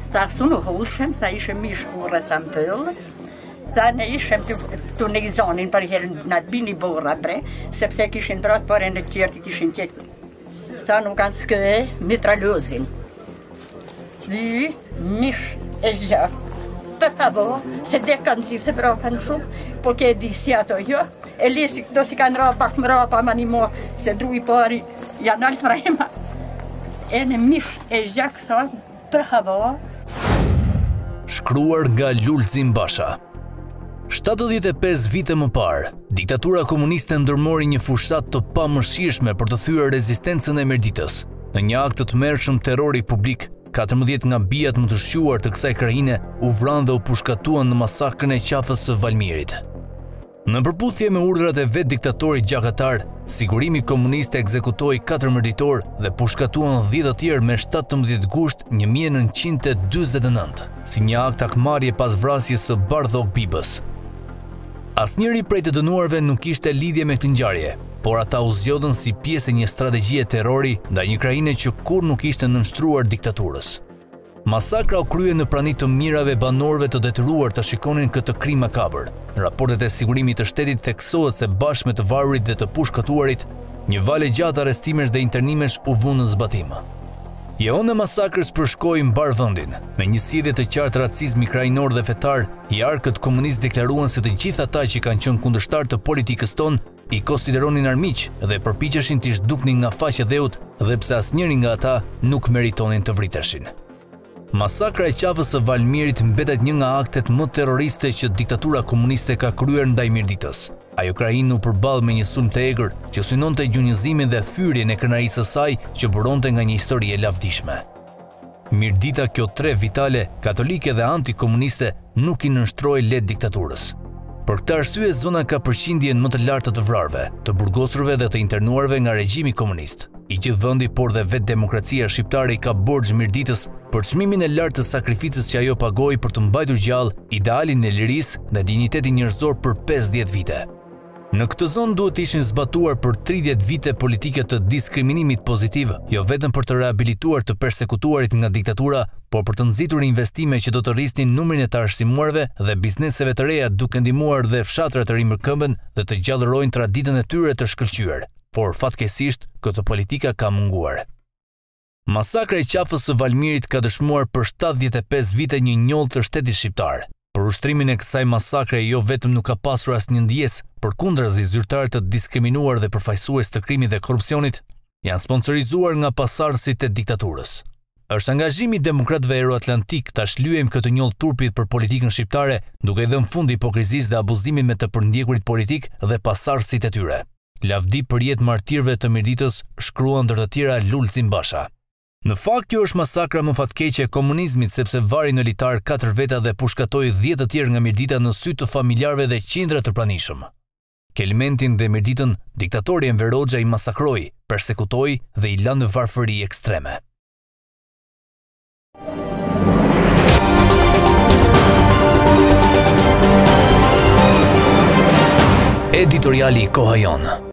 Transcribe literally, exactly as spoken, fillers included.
Tha su në hulshem, tha ishe mish burra tha mpëll. Tha ne ishem të, të në izonin për herën në bini burra bre, sepse kishin brat për e në qerti kishin qetë. Tha nuk kanë skë mitralozin. Dhe mish e gjak. Për pavo, se dhe kanë gjithë vrapa në shumë, po ke di si ato jo. E lesi do si kanë rapa, pak më rapa, ma një mo, se druj pari janë alë frema. E në mish e gjak, thot, për pavo. Shkruar nga Lulzim Basha. shtatëdhjetë e pesë vite më parë, diktatura komuniste ndërmori një fushat të pamëshirshme për të thyer rezistencën e Mirditës. Në një akt të tmerrshëm terrori publik, katërmbëdhjetë nga bijat më të shquar të kësaj krahine u vranë dhe u pushkatuan në masakrën e qafës së Valmirit. Në përputhje me urdhrat e vet diktatorit gjakatar, sigurimi komunist ekzekutoi katër mërditor dhe pushkatuan dhjetë të tjerë me shtatëmbëdhjetë gusht një mijë e nëntëqind e dyzet e nëntë, si një akt hakmarrje pas vrasjes së Bardhog Bibës. Asnjëri prej të dënuarve nuk kishte lidhje me këtë ngjarje, por ata u zgjodhen si pjesë e një strategjie terrori ndaj një krahine që kur nuk ishte nënshtruar diktaturës. Masakra u krye në prani të mijërave banorëve të detyruar të shikonin këtë krim makabër. Në raportet e sigurimit të shtetit theksohet se bashkë me të varurit dhe të pushkatuarit, një valë gjatë arrestimesh dhe internimesh u vënë në zbatim. Jeon e masakrës përshkoi mbar vendin, me një sjellje të qartë racizmi krajinor dhe fetar, jarkët komunist deklaruan se të gjithë ata që kanë qenë kundërshtar të politikës tonë i konsideronin armiq dhe përpiqeshin t'i zhduknin nga faqe dheut dhe pse asnjëri nga ata nuk meritonin të vriteshin. Masakra e qafës së Valmirit mbetet një nga aktet më terroriste që diktatura komuniste ka kryer ndaj Mirditës. Ajo krahinë u përball me një sulm të egër që synonte gjunjëzimin dhe thyrjen e krenarisë së saj që buronte nga një histori e lavdishme. Mirdita, kjo tre vitale, katolike dhe antikomuniste, nuk i nënshtroi let diktaturës. Për këtë arsye zona ka përqindjen më të lartë të vrarve, të burgosurve dhe të internuarve nga regjimi komunist. I gjithë vendi, por dhe vetë demokracia shqiptare i ka borxh Mirditës për çmimin e lartë të sakrificës që ajo pagoi për të mbajtur gjallë idealin e lirisë dhe dinjitetin njerëzor për pesëdhjetë vite. Në këtë zonë duhet të ishin zbatuar për tridhjetë vite politike të diskriminimit pozitiv, jo vetëm për të rehabilituar të persekutuarit nga diktatura, por për të nxitur investime që do të rrisnin numrin e të arsimuarve dhe bizneseve të reja duke ndihmuar dhe fshatra të rimërkëmbën dhe të gjallërojnë traditën e tyre të shkëlqyer. Por fatkeqësisht, këtë politika ka munguar. Masakra e qafës së Valmirit ka dëshmuar për shtatëdhjetë e pesë vite një njollë të shtetit shqiptar. Për ushtrimin e kësaj masakre jo vetëm nuk ka pasur asnjë ndjesë, përkundrazi zyrtarë të diskriminuar dhe përfaqësues të krimit dhe korrupsionit janë sponsorizuar nga pasardhësit e diktaturës. Është angazhimi i demokratëve euroatlantik ta shlyejmë këtë njollë turpit për politikën shqiptare, duke dhënë fund hipokrizisë dhe abuzimit me të përndjekurit politik dhe pasardhësit e tyre. Lavdi për jetë martirëve të Mirditës, shkruan ndër të tjera Lulzim Basha. Në fakt, kjo është masakra më fatkeqe e komunizmit sepse vari në litar katër veta dhe pushkatoi dhjetë të tjerë nga Mirdita në sy të familjarëve dhe qindra të pranishëm. Kelimentin dhe Mirditën, diktatori Enver Hoxha i masakroi, persekutoi dhe i lanë në varfëri ekstreme. Editoriali Koha Jon.